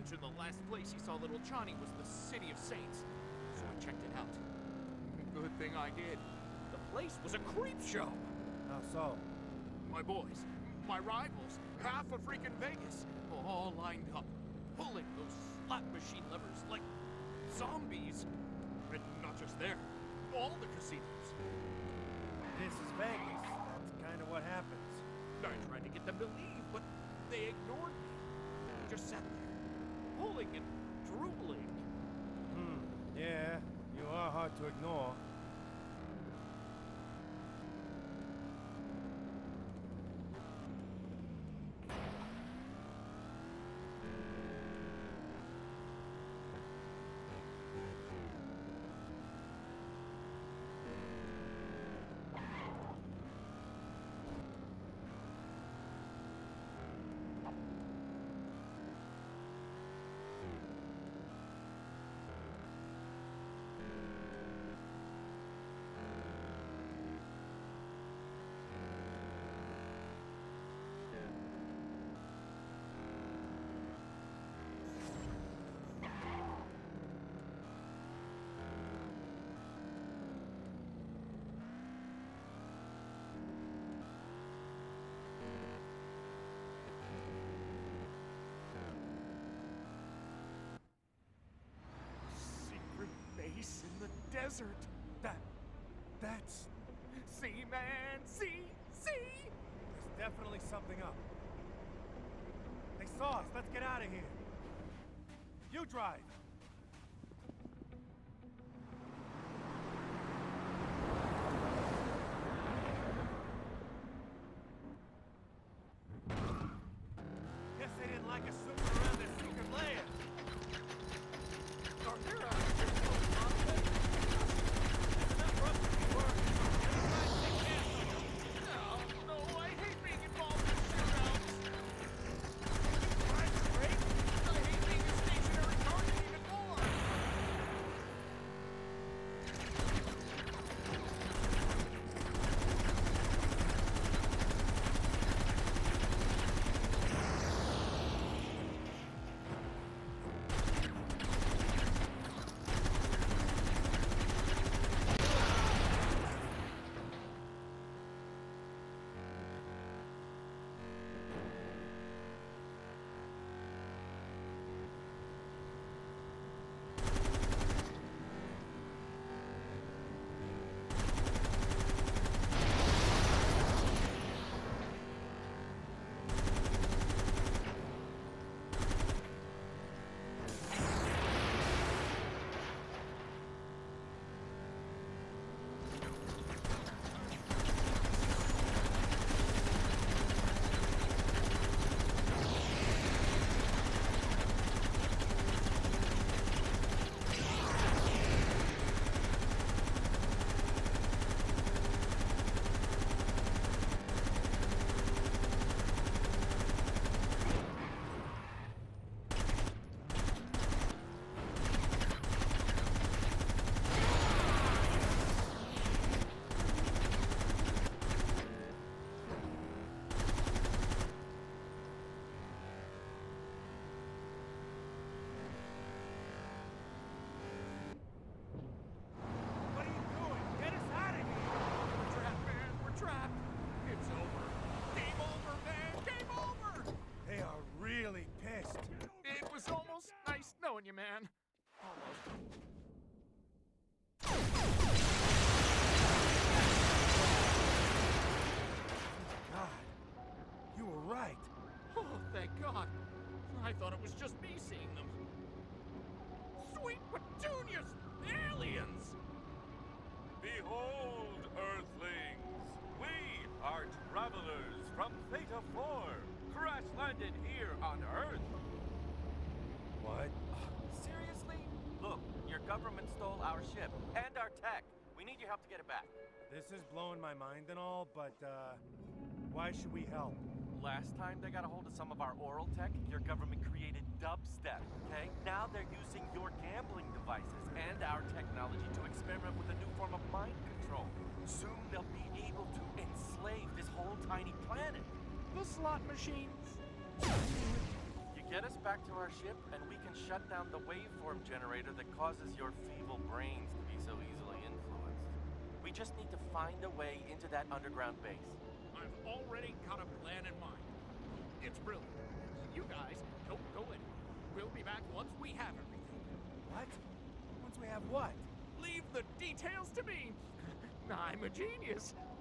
mentioned the last place he saw little Johnny was the City of Saints, so I checked it out. Good thing I did. The place was a creep show. How so? My boys, my rivals, half of freaking Vegas, all lined up, pulling those slot machine levers like zombies. And not just there, all the casinos. This is Vegas. That's kind of what happens. I tried to get them to leave, but they ignored me. I just sat there, pulling and drooling. Yeah, you are hard to ignore. Base in the desert. That's... See, man, see. There's definitely something up. They saw us. Let's get out of here. You drive. Guess they didn't like us snooping around their secret lair. Are there No, I hate being involved in shootouts. That's great. I hate being a stationary target even more. It's over. Game over, man. Game over. They are really pissed. It was almost nice knowing you, man. Almost. God, you were right. Oh, thank God. I thought it was just me seeing them. Sweet petunias! Aliens! Behold, Earthlings! We are travelers from Theta 4, crash-landed here on Earth. What? Seriously? Look, your government stole our ship and our tech. We need your help to get it back. This is blowing my mind and all, but, why should we help? Last time they got a hold of some of our oral tech, your government created dubstep, okay? Now they're using your gambling devices and our technology to experiment with a new form of mind control. Soon they'll be able to enslave this whole tiny planet. The slot machines. You Get us back to our ship, and we can shut down the waveform generator that causes your feeble brains to be so easily influenced. We just need to find a way into that underground base. I've already got a plan in mind. It's brilliant. You guys don't go anywhere. We'll be back once we have everything. What? Once we have what? Leave the details to me. I'm a genius.